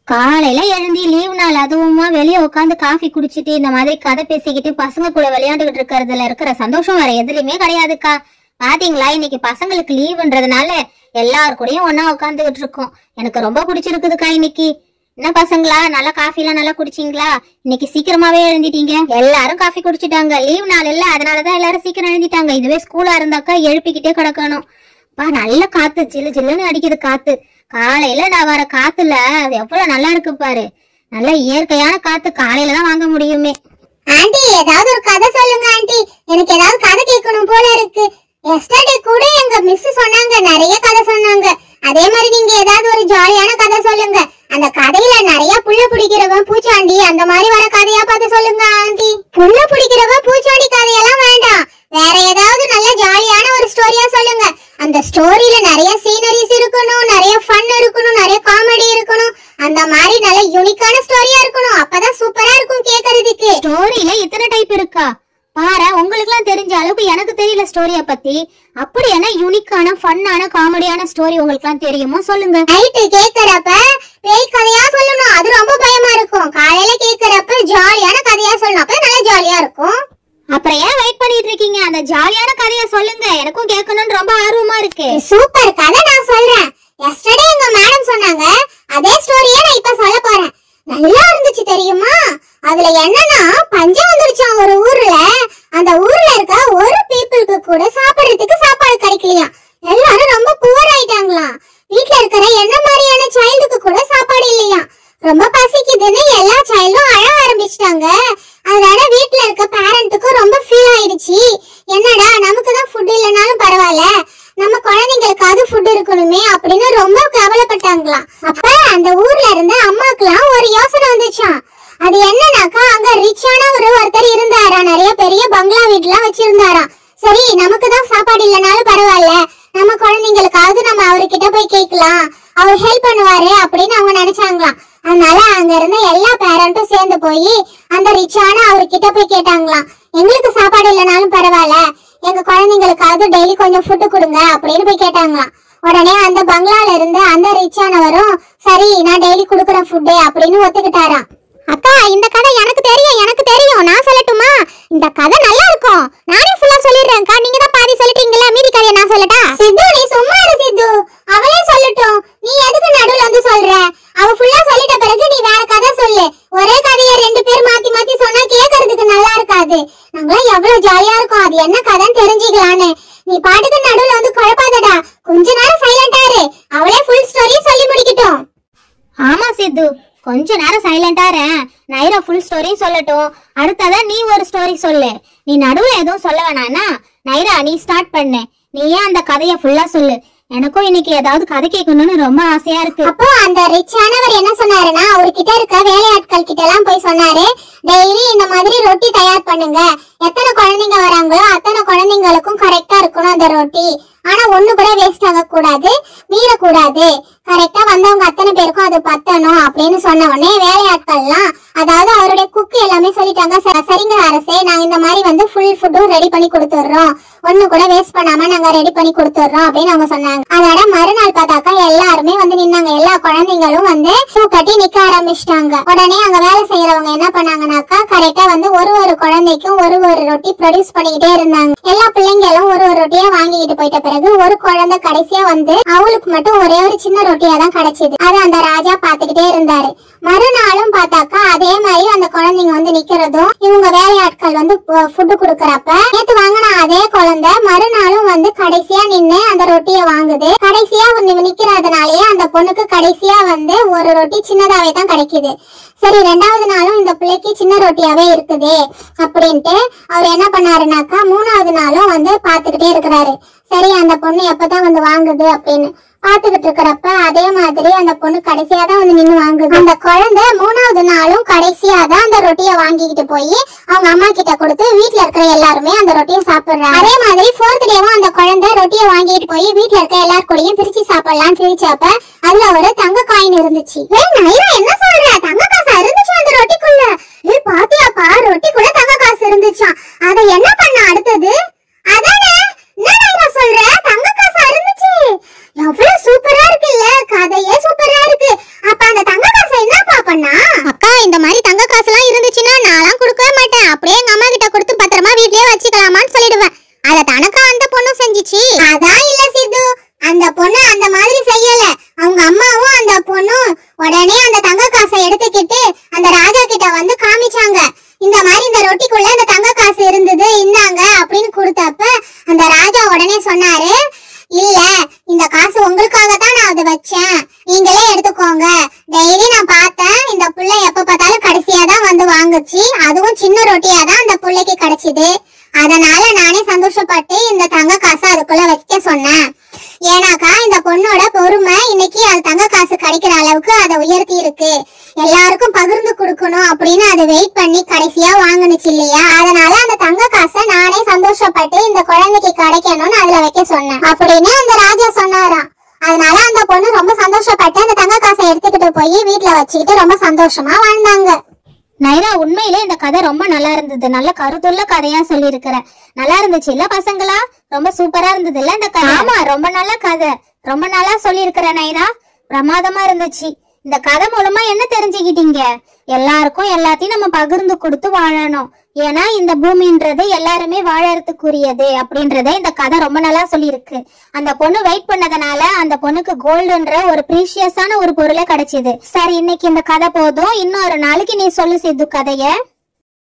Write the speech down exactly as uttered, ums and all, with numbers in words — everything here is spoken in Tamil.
காலையில எழுந்தி லீவ் நாள் அதுவுமா வெளியே உட்காந்து காஃபி குடிச்சிட்டு இந்த மாதிரி கதை பேசிக்கிட்டு பசங்க கூட விளையாண்டுகிட்டு இருக்கிறதுல இருக்கிற சந்தோஷம் வேற எதுலயுமே கிடையாதுக்கா. பாத்தீங்களா, இன்னைக்கு பசங்களுக்கு லீவுன்றதுனால எல்லாரு கூடயும் ஒன்னா உட்காந்துகிட்டு இருக்கோம். எனக்கு ரொம்ப பிடிச்சிருக்குதுக்கா. இன்னைக்கு என்ன பசங்களா, நல்லா காஃபி எல்லாம் நல்லா குடிச்சிங்களா? இன்னைக்கு சீக்கிரமாவே எழுந்திட்டீங்க. எல்லாரும் காஃபி குடிச்சிட்டாங்க. லீவ் நாள் இல்ல, அதனாலதான் எல்லாரும் சீக்கிரம் எழுந்திட்டாங்க. இதுவே ஸ்கூலா இருந்தாக்கா எழுப்பிக்கிட்டே கிடக்கணும். பா, நல்ல காத்து, ஜில்லு ஜில்லுன்னு அடிக்குது காத்து. காலையில நான் வர காத்துல அது எவ்வளவு நல்லா இருக்கு பாரு. நல்ல இயற்கையான காத்து காலையில தான் வாங்க முடியுமே. ஆண்டி, ஏதாவது ஒரு கதை சொல்லுங்க ஆண்டி. எனக்கு ஏதாவது கதை கேட்கணும் போல இருக்கு. எஸ்டர்டே கூட எங்க மிஸ் சொன்னாங்க, நிறைய கதை சொன்னாங்க. அதே மாதிரி நீங்க ஏதாவது ஒரு ஜாலியான கதை சொல்லுங்க. அந்த கதையில நிறைய புள்ள பிடிக்கிறவன் பூச்சாண்டி அந்த மாதிரி வர கதையா பார்த்து சொல்லுங்க ஆண்டி. புள்ள பிடிக்கிறவன் பூச்சாண்டி கதையெல்லாம் வேண்டாம், வேற ஏதாவது நல்ல ஜாலியான ஒரு ஸ்டோரியா சொல்லுங்க. அந்த ஸ்டோரியில நிறைய சீனரிஸ் இருக்கணும், நிறைய ஃபன் இருக்கணும், நிறைய காமெடி இருக்கணும். அந்த மாதிரி நல்ல யூனிக்கான ஸ்டோரியா இருக்கணும். அப்பதான் சூப்பரா இருக்கும் கேக்குறதுக்கு. ஸ்டோரியில இத்தனை டைப் இருக்கா பாரு. உங்களுக்கு எல்லாம் தெரிஞ்ச அளவுக்கு எனக்கு தெரியல ஸ்டோரிய பத்தி. அப்படி என்ன யூனிக்கான ஃபன்னான காமெடியான ஸ்டோரி உங்களுக்கு எல்லாம் தெரியுமோ சொல்லுங்க. நைட்டு கேக்குறப்ப பேய் கதையா சொல்லணும், அது ரொம்ப பயமா இருக்கும். காலையில கேக்குறப்ப ஜாலியான கதையா சொல்லணும், அப்ப நல்லா ஜாலியா இருக்கும். அப்புறம் ஏன் வெயிட் பண்ணிட்டு இருக்கீங்க? அந்த ஜாலியான கதையை சொல்லுங்க, எனக்கும் கேட்கணும்னு ரொம்ப ஆர்வமா இருக்கு. சூப்பர் கதை நான் சொல்றேன். எஸ்டர்டே எங்க மேடம் சொன்னாங்க, அதே ஸ்டோரியே நான் இப்ப சொல்ல போறேன். நல்லா இருந்துச்சு தெரியுமா? அதுல என்னன்னா, பஞ்சம் வந்துருச்சாம் ஒரு ஊர்ல. அந்த ஊர்ல இருக்க ஒரு பீப்புளுக்கு கூட சாப்பிடுறதுக்கு சாப்பாடு கிடைக்கலையாம். எல்லாரும் ரொம்ப புவர் ஆயிட்டாங்களாம். வீட்டுல இருக்கிற என்ன மாதிரியான சைல்டுக்கு கூட சாப்பாடு இல்லையா. ரொம்ப பசிக்குதுன்னு எல்லா சைல்டும் அழ ஆரம்பிச்சிட்டாங்க. அதனால வீட்டுல இருக்க பேரண்ட்டுக்கும் ரொம்ப ஃபீல் ஆயிடுச்சு. என்னடா, நமக்கு தான் ஃபுட் இல்லைனாலும் பரவாயில்ல, நம்ம குழந்தைங்களுக்காவது ஃபுட் இருக்கணுமே அப்படின்னு ரொம்ப கவலைப்பட்டாங்களாம். அப்ப அந்த ஊர்ல இருந்த அம்மாக்கெல்லாம் ஒரு யோசனை வந்துச்சாம். அது என்னன்னாக்கா, அங்க ரிச்சான ஒரு ஒருத்தர் இருந்தாரா, நிறைய பெரிய பங்களா வீட்டுலாம் வச்சிருந்தாராம். சரி, நமக்கு தான் சாப்பாடு இல்லைனாலும் பரவாயில்ல, நம்ம குழந்தைங்களுக்காவது நம்ம அவர்கிட்ட போய் கேட்கலாம், அவர் ஹெல்ப் பண்ணுவாரு அப்படின்னு அவங்க நினைச்சாங்களாம். அதனால அங்க இருந்த எல்லா பேரண்ட்டும் சேர்ந்து போய் அந்த ரிச்சான அவர்கிட்ட போய் கேட்டாங்களாம், எங்களுக்கு சாப்பாடு இல்லைனாலும் பரவாயில்ல, எங்க குழந்தைங்களுக்காவது டெய்லி கொஞ்சம் ஃபுட்டு கொடுங்க அப்படின்னு போய் கேட்டாங்களாம். உடனே அந்த பங்களால இருந்து அந்த ரிச்சானவரும், சரி நான் டெய்லி கொடுக்குறேன் ஃபுட்டு அப்படின்னு ஒத்துக்கிட்டாராம். அக்கா, இந்த கதை எனக்கு தெரியும் எனக்கு தெரியும் நான் சொல்லட்டுமா? இந்த கதை நல்லா இருக்கும், நானே ஃபுல்லா சொல்லிடுறேன்க்கா. நீங்க தான் பாதி சொல்லிட்டீங்களா, மீதி கதையை நான் சொல்லட்டா? சித்து, நீ சும்மா இரு சித்து, அவளே சொல்லட்டும். நீ எதுக்கு நடுவுல வந்து சொல்ற? அவ ஃபுல்லா சொல்லிட்ட பிறகு நீ வேற கதை சொல்லு. ஒரே கதையை ரெண்டு பேர் மாத்தி மாத்தி சொன்னா கேக்குறதுக்கு நல்லா இருக்காது. நாங்களாம் எவ்வளவு ஜாலியா இருக்கும், அது என்ன கதைன்னு தெரிஞ்சுக்கலான்னு. நீ பாட்டுக்கு நடுவுல வந்து குழப்பாதடா, கொஞ்ச நேரம் சைலண்டா இரு, அவளே ஃபுல் ஸ்டோரி சொல்லி முடிக்கட்டும். ஆமா சித்து, கொஞ்ச நேரம் சைலண்டா இரு. நைரா ஃபுல் ஸ்டோரி சொல்லட்டும், அடுத்ததா நீ ஒரு ஸ்டோரி சொல்லு. நீ நடுவுல எதுவும் சொல்ல வேணானா. நைரா, நீ ஸ்டார்ட் பண்ணு, நீ ஏன் அந்த கதைய ஃபுல்லா சொல்லு. எனக்கும் இன்னைக்கு ஏதாவது கதை கேட்கணும்னு ரொம்ப ஆசையா இருக்கு. அப்போ அந்த ரிச்சானவர் என்ன சொன்னாருன்னா, அவர்கிட்ட இருக்க வேலையாட்கள் கிட்ட எல்லாம் போய் சொன்னாரு, டெய்லி இந்த மாதிரி ரொட்டி தயார் பண்ணுங்க, எத்தனை குழந்தைங்க வராங்களோ அத்தனை குழந்தைங்களுக்கும் கரெக்டா இருக்கணும் அந்த ரொட்டி. ஆனா ஒண்ணு கூட வேஸ்ட் ஆக கூடாது, மீறக்கூடாது, கரெக்டா வந்தவங்க அத்தனை பேருக்கும் அது பத்தணும் அப்படின்னு சொன்ன உடனே வேலையாட்கள்லாம், அதாவது அவருடைய குக்கு எல்லாமே சொல்லிட்டாங்க, சரிங்க அரசே, நாங்க இந்த மாதிரி வந்து ஃபுல் ஃபுட்டும் ரெடி பண்ணி கொடுத்துடுறோம், ஒண்ணு கூட வேஸ்ட் பண்ணாம நாங்க ரெடி பண்ணி கொடுத்துடுறோம் அப்படின்னு அவங்க சொன்னாங்க. அதோட மறுநாள் பார்த்தாக்கா எல்லாருமே வந்து நின்னாங்க. எல்லா குழந்தைங்களும் வந்து பூ கட்டி நிக்க ஆரம்பிச்சிட்டாங்க. உடனே அங்க வேலை செய்யறவங்க என்ன பண்ணாங்கன்னாக்கா, கரெக்டா வந்து ஒரு ஒரு குழந்தைக்கும் ஒரு ஒரு ரொட்டி ப்ரொடியூஸ் பண்ணிக்கிட்டே இருந்தாங்க. எல்லா பிள்ளைங்களும் ஒரு ஒரு ரொட்டியா வாங்கிக்கிட்டு போயிட்ட பிறகு ஒரு குழந்தை கடைசியா வந்து அவளுக்கு மட்டும் ஒரே ஒரு சின்ன ரொட்டியா தான் கிடைச்சது. அது அந்த ராஜா பாத்துக்கிட்டே இருந்தாரு. மறுநாளும் பார்த்தாக்கா அதே மாதிரி அந்த குழந்தைங்க வந்து நிக்கிறதும், இவங்க வேலையாட்கள் வந்து ஃபுட்டு குடுக்கறப்ப நேத்து வாங்கின அதே குழந்தை மறுநாளும் வந்து கடைசியா நின்னு அந்த ரொட்டியை வாங்குது. கடைசியா நிக்கிறதுனாலயே அந்த பொண்ணுக்கு கடைசியா வந்து ஒரு ரொட்டி சின்னதாவே தான் கிடைக்குது. சரி, ரெண்டாவது நாளும் இந்த பிள்ளைக்கு சின்ன ரொட்டியாவே இருக்குது அப்படின்ட்டு அவர் என்ன பண்ணாருனாக்கா, மூணாவது நாளும் வந்து பாத்துக்கிட்டே இருக்கிறாரு. சரி, அந்த பொண்ணு எப்பதான் வந்து வாங்குது அப்படின்னு பாத்துக்கிட்டு இருக்கிறப்ப அதே மாதிரி அந்த பொண்ணு கடைசியா தான் வந்து நின்னு வாங்குது. அந்த குழந்தை மூணாவது நாளும் கடைசியா தான் அந்த ரொட்டியை வாங்கிக்கிட்டு போய் அவங்க அம்மா கிட்ட கொடுத்து வீட்டுல இருக்கிற எல்லாருமே அந்த ரொட்டியை சாப்பிடுறாங்க. அதே மாதிரி ஃபோர்த் டேவும் அந்த குழந்தை ரொட்டியை வாங்கிட்டு போய் வீட்டுல இருக்க எல்லார் கூடயும் பிரிச்சு சாப்பிடலாம்னு பிரிச்சப்ப அதுல ஒரு தங்க காயின் இருந்துச்சு. என்ன சொல்ற, தங்க காசு இருந்துச்சு அந்த ரொட்டிக்குள்ள? ஏய் பாத்தியாப்பா, ரொட்டிக்குள்ள தங்க காசு இருந்துச்சா? அதை என்ன பண்ண அடுத்தது? அதானே, என்ன சொல்ற, தங்க காசு இருந்துச்சு? எவ்வளவு சூப்பரா இருக்குல்ல, கதையே சூப்பரா இருக்கு. அப்ப அந்த தங்க காசை என்ன உடனே அந்த தங்க காசை எடுத்துக்கிட்டு அந்த ராஜா கிட்ட வந்து காமிச்சாங்க. இந்த மாதிரி இந்த ரொட்டிக்குள்ள இந்த தங்க காசு இருந்தது, இந்தாங்க அப்படின்னு கொடுத்தப்ப அந்த ராஜா உடனே சொன்னாரு, இல்ல இந்த காசு உங்களுக்காக தான் நான் அதை வச்சேன், நீங்களே எடுத்துக்கோங்க. டெய்லி நான் பார்த்தேன் இந்த புள்ள எப்ப பார்த்தாலும் கடைசியா தான் வந்து வாங்குச்சு, அதுவும் சின்ன ரொட்டியா தான் அந்த புள்ளைக்கு கிடைச்சது. அதனால நானே சந்தோஷப்பட்டு இந்த தங்க காசை அதுக்குள்ள வைக்க சொன்னேன். ஏன்னாக்கா இந்த பொண்ணோட பொறுமை இன்னைக்கு அது தங்க காசு கிடைக்கிற அளவுக்கு அதை உயர்த்தி இருக்கு. எல்லாருக்கும் பகிர்ந்து கொடுக்கணும் அப்படின்னு அது வெயிட் பண்ணி கடைசியா வாங்குனுச்சு இல்லையா, அதனால அந்த தங்க காசை நானே சந்தோஷப்பட்டு இந்த குழந்தைக்கு கிடைக்கணும்னு அதுல வைக்க சொன்னேன் அப்படின்னு அந்த ராஜா சொன்னாராம். அதனால அந்த பொண்ணு ரொம்ப சந்தோஷப்பட்டு அந்த தங்க காசை எடுத்துக்கிட்டு போய் வீட்டுல வச்சுக்கிட்டு ரொம்ப சந்தோஷமா வாழ்ந்தாங்க. நைரா, உண்மையிலே இந்த கதை ரொம்ப நல்லா இருந்தது. நல்ல கருத்துள்ள கதையா சொல்லி இருக்கிற. நல்லா இருந்துச்சு இல்ல பசங்களா? ரொம்ப சூப்பரா இருந்தது இல்ல இந்த கதை? ஆமா, ரொம்ப நல்ல கதை, ரொம்ப நல்லா சொல்லி இருக்கிற நைரா. பிரமாதமா இருந்துச்சு. இந்த கதை மூலமா என்ன தெரிஞ்சுக்கிட்டீங்க? எல்லாருக்கும் எல்லாத்தையும் நம்ம பகிர்ந்து கொடுத்து வாழணும். ஏன்னா இந்த பூமின்றது எல்லாருமே வாழறதுக்குரியது அப்படின்றத இந்த கதை ரொம்ப நல்லா சொல்லியிருக்கு. அந்த பொண்ணு வெயிட் பண்ணதுனால அந்த பொண்ணுக்கு கோல்டுன்ற ஒரு ப்ரீஷியஸான ஒரு பொருளை கிடைச்சது. சரி, இன்னைக்கு இந்த கதை போதும். இன்னொரு நாளைக்கு நீ சொல்லு சித்து கதைய.